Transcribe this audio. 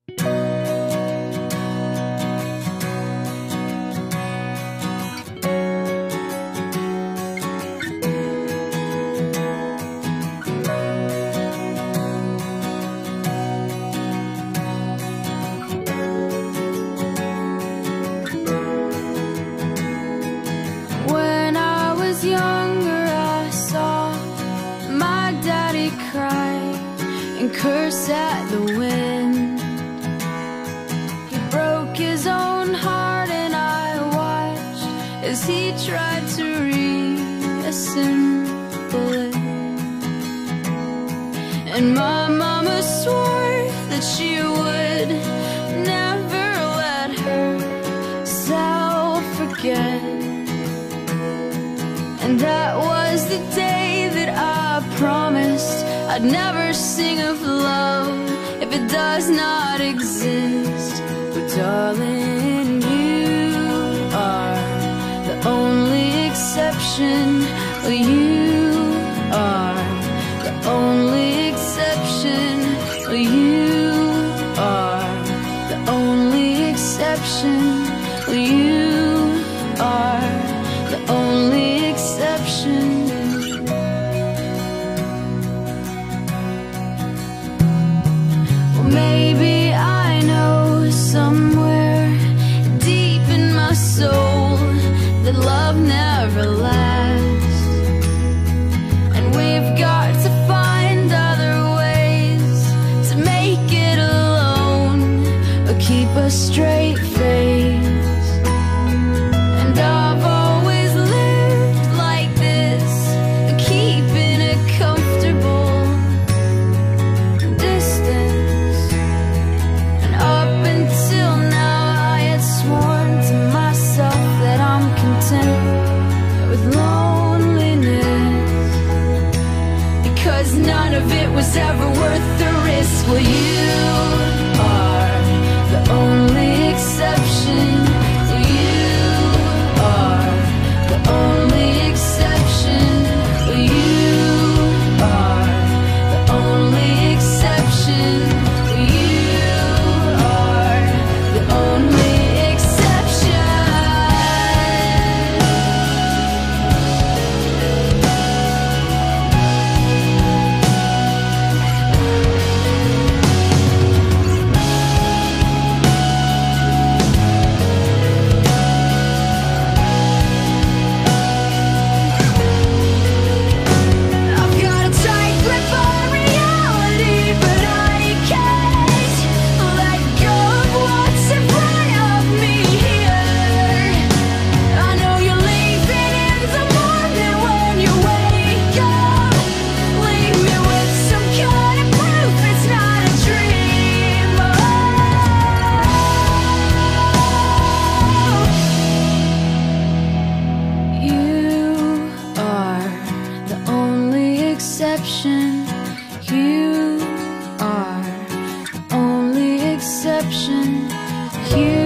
Curse at the wind. He broke his own heart and I watched as he tried to reassemble it. And my mama swore that she would never let herself forget. And that was the day that I promised I'd never sing of love if it does not exist. But darling, you are the only exception. You are the only exception. You are the only exception. You are the only exception. Maybe I know somewhere deep in my soul that love never lasts, and we've got to find other ways to make it alone or keep a straight face. And I've always lived like this, keeping a comfortable distance. Up until now I had sworn to myself that I'm content with loneliness, because none of it was ever worth the risk. Well, you are the only exception. You are the only exception. You are the only exception. You are the only exception. You